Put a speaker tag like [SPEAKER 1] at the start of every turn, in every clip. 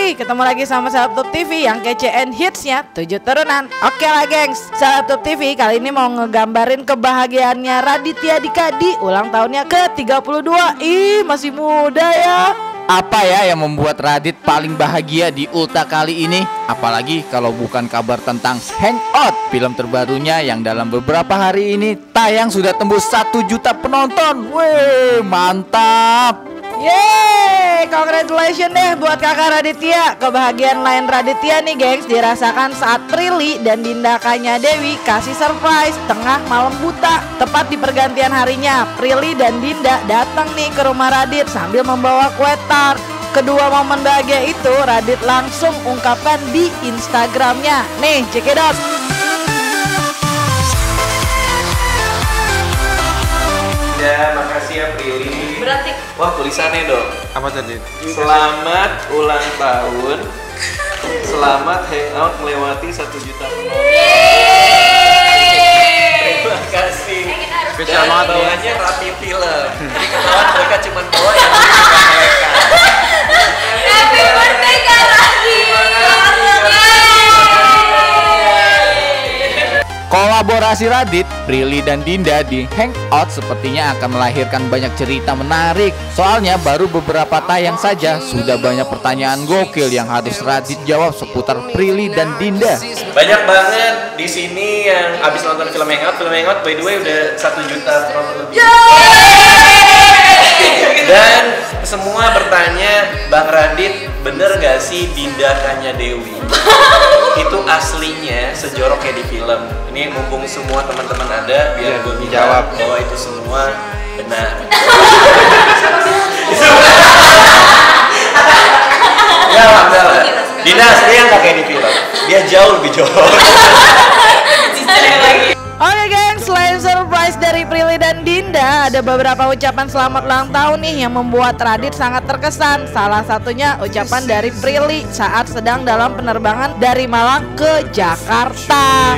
[SPEAKER 1] ketemu lagi sama Selebtube TV yang kece and hitsnya 7 turunan. Oke lah gengs, Selebtube TV kali ini mau ngegambarin kebahagiaannya Raditya Dika di ulang tahunnya ke-32. Ih, masih muda ya.
[SPEAKER 2] Apa ya yang membuat Radit paling bahagia di Ulta kali ini? Apalagi kalau bukan kabar tentang Hangout, film terbarunya yang dalam beberapa hari ini tayang sudah tembus 1 juta penonton. Wih, mantap.
[SPEAKER 1] Yeay, congratulations deh buat kakak Raditya. Kebahagiaan lain Raditya nih gengs dirasakan saat Prilly dan Dindakanya Dewi kasih surprise tengah malam buta. Tepat di pergantian harinya, Prilly dan Dinda datang nih ke rumah Radit sambil membawa kue tart. Kedua momen bahagia itu Radit langsung ungkapkan di Instagramnya. Nih, check it out.
[SPEAKER 3] Ya, makasih ya Prilly.
[SPEAKER 1] Berarti.
[SPEAKER 3] Wah, tulisannya dong.
[SPEAKER 4] Apa tadi?
[SPEAKER 3] Selamat ulang tahun. Selamat hangout melewati 1 juta penonton. Terima kasih.
[SPEAKER 4] Spesial
[SPEAKER 3] Dan
[SPEAKER 4] banget nih.
[SPEAKER 3] bawahnya Rapi Film. Jadi ketahuan mereka cuma bawa yang ini bukan mereka.
[SPEAKER 5] Happy birthday Kak Radit.
[SPEAKER 2] Kolaborasi Radit, Prilly dan Dinda di Hangout sepertinya akan melahirkan banyak cerita menarik. Soalnya baru beberapa tayang saja sudah banyak pertanyaan gokil yang harus Radit jawab seputar Prilly dan Dinda.
[SPEAKER 3] Banyak banget di sini yang abis nonton film Hangout. Film Hangout by the way udah 1 juta penonton lebih. Dan semua bertanya, Bang Radit, bener gak sih Dindakanya Dewi? Itu aslinya sejorok kayak di film. Ini mumpung semua teman-teman ada, biar gue
[SPEAKER 4] jawab
[SPEAKER 3] bahwa itu semua benar. Enggak lah. Dinda aslinya gak kayak di film. Dia jauh lebih jorok.
[SPEAKER 1] Oke gengs, selain surprise dari Prilly dan Dinda, ada beberapa ucapan selamat ulang tahun nih yang membuat Radit sangat terkesan. Salah satunya ucapan dari Prilly saat sedang dalam penerbangan dari Malang ke Jakarta.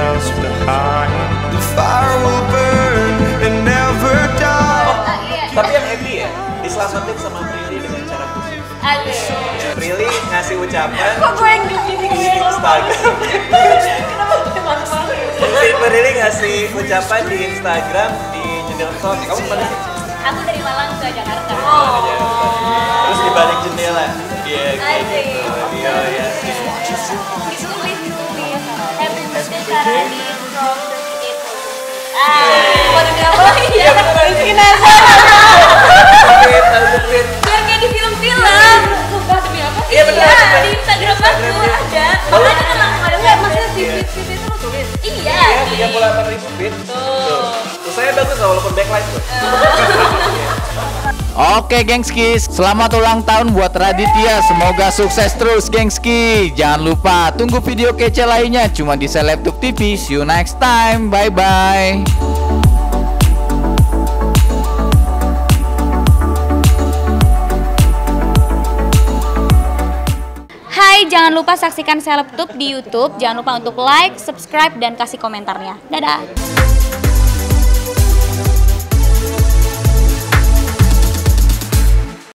[SPEAKER 3] Tapi yang happy ya, diselamatin sama Prilly dengan cara khusus. Prilly ngasih ucapan
[SPEAKER 5] Kok gue yang gini
[SPEAKER 3] di Instagram.
[SPEAKER 5] Kenapa gue malu-malu?
[SPEAKER 3] Prilly ngasih ucapan di Instagram di jendela pesawat. Kamu kemana sih?
[SPEAKER 5] Aku dari Malang ke Jakarta.
[SPEAKER 3] Terus di balik jendela. Iya kayak
[SPEAKER 5] Asik.
[SPEAKER 3] gitu. Iya ya.
[SPEAKER 5] Ditulis Happy birthday Kak Radit from the City. Mau demi apa? Iya, bikin aja. Biar kayak di film-film. Sumpah demi apa?
[SPEAKER 3] Iya, benar.
[SPEAKER 5] Di Instagram aku ada. Makanya kan langsung ada. Enggak, maksudnya di feed itu lu tulis. Iya.
[SPEAKER 3] Iya 38.000 feet. Tuh. Terus saya bagus lah walaupun backlight tuh.
[SPEAKER 2] Oke gengski, selamat ulang tahun buat Raditya. Semoga sukses terus gengski. Jangan lupa tunggu video kece lainnya cuma di Selebtube TV. See you next time, bye bye.
[SPEAKER 5] Hai, jangan lupa saksikan Selebtube di YouTube. Jangan lupa untuk like, subscribe, dan kasih komentarnya. Dadah.